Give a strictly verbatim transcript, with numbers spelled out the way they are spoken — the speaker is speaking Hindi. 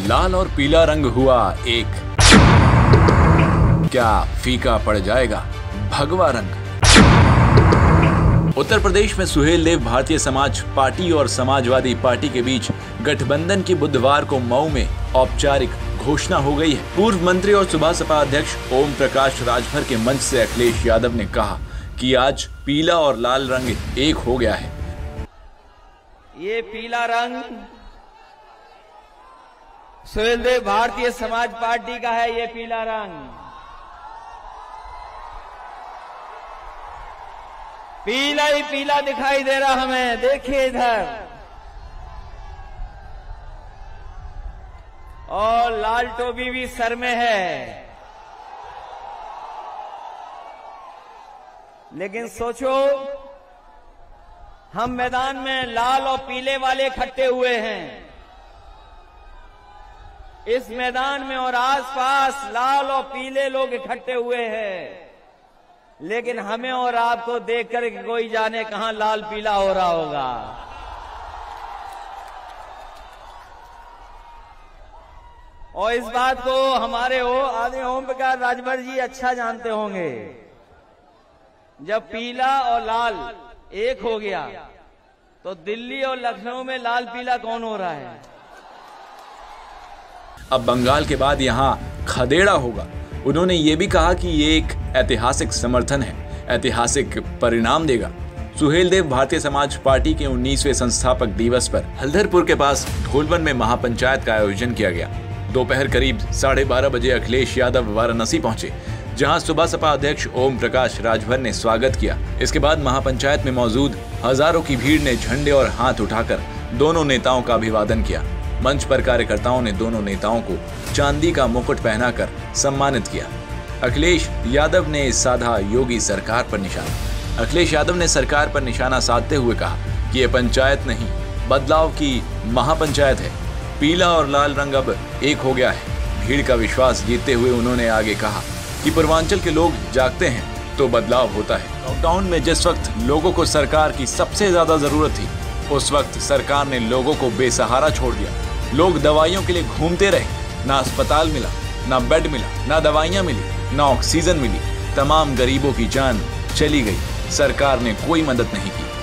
लाल और पीला रंग हुआ एक, क्या फीका पड़ जाएगा भगवा रंग? उत्तर प्रदेश में सुहेलदेव भारतीय समाज पार्टी और समाजवादी पार्टी के बीच गठबंधन की बुधवार को मऊ में औपचारिक घोषणा हो गई है। पूर्व मंत्री और सुबह सपा अध्यक्ष ओम प्रकाश राजभर के मंच से अखिलेश यादव ने कहा कि आज पीला और लाल रंग एक हो गया है। ये पीला रंग सुहेलदेव भारतीय समाज पार्टी का है। ये पीला रंग पीला ही पीला दिखाई दे रहा हमें। देखिए इधर, और लाल टोपी भी सर में है। लेकिन सोचो, हम मैदान में लाल और पीले वाले इकट्ठे हुए हैं। इस मैदान में और आसपास लाल और पीले लोग इकट्ठे हुए हैं, लेकिन हमें और आपको देखकर कोई जाने कहां लाल पीला हो रहा होगा। और इस बात को हमारे हो आदि ओम प्रकाश राजभर जी अच्छा जानते होंगे। जब पीला और लाल एक हो गया तो दिल्ली और लखनऊ में लाल पीला कौन हो रहा है? अब बंगाल के बाद यहाँ खदेड़ा होगा। उन्होंने ये भी कहा कि ये एक ऐतिहासिक समर्थन है, ऐतिहासिक परिणाम देगा। सुहेलदेव भारतीय समाज पार्टी के उन्नीसवें संस्थापक दिवस पर हल्दरपुर के पास ढोलवन में महापंचायत का आयोजन किया गया। दोपहर करीब साढ़े बारह बजे अखिलेश यादव वाराणसी पहुंचे, जहां सुबह सपा अध्यक्ष ओम प्रकाश राजभर ने स्वागत किया। इसके बाद महापंचायत में मौजूद हजारों की भीड़ ने झंडे और हाथ उठाकर दोनों नेताओं का अभिवादन किया। मंच पर कार्यकर्ताओं ने दोनों नेताओं को चांदी का मुकुट पहनाकर सम्मानित किया। अखिलेश यादव ने साधा योगी सरकार पर निशाना। अखिलेश यादव ने सरकार पर निशाना साधते हुए कहा कि यह पंचायत नहीं, बदलाव की महापंचायत है। पीला और लाल रंग अब एक हो गया है। भीड़ का विश्वास जीतते हुए उन्होंने आगे कहा कि पूर्वांचल के लोग जागते हैं तो बदलाव होता है। लॉकडाउन में जिस वक्त लोगों को सरकार की सबसे ज्यादा जरूरत थी, उस वक्त सरकार ने लोगों को बेसहारा छोड़ दिया। लोग दवाइयों के लिए घूमते रहे। ना अस्पताल मिला, ना बेड मिला, ना दवाइयां मिली, ना ऑक्सीजन मिली। तमाम गरीबों की जान चली गई। सरकार ने कोई मदद नहीं की।